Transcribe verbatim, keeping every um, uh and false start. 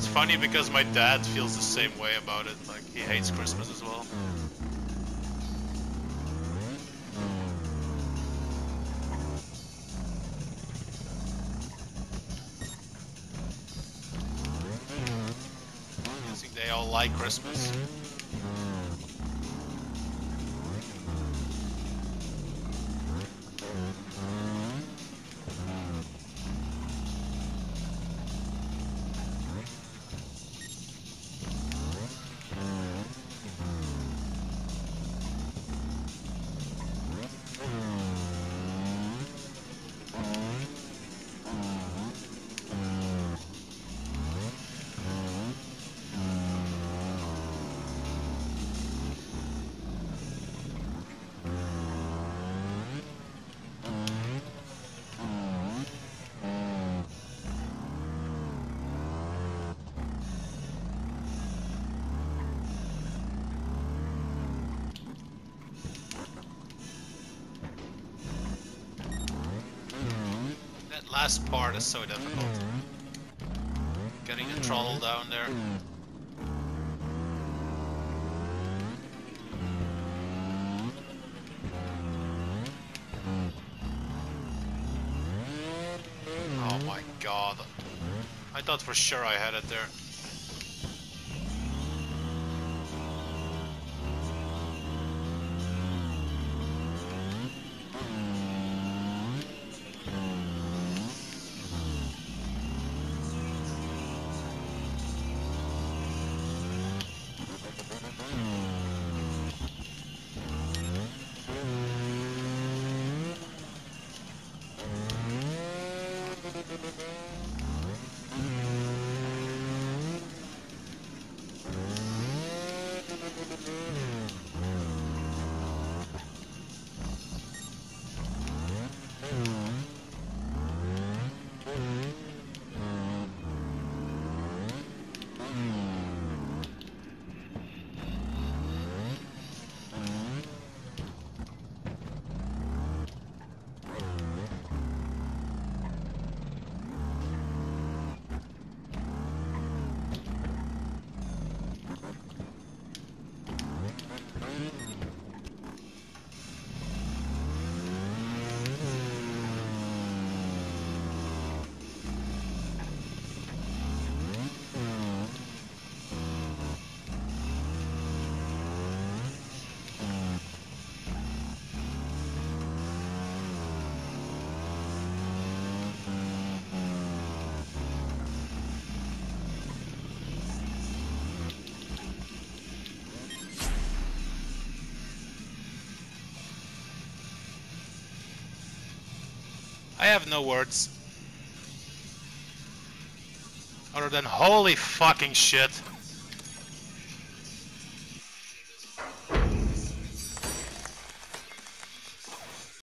It's funny because my dad feels the same way about it. Like, he hates Christmas as well. I think they all like Christmas. Last part is so difficult. Getting the throttle down there. Oh my god. I thought for sure I had it there. I have no words. Other than holy fucking shit.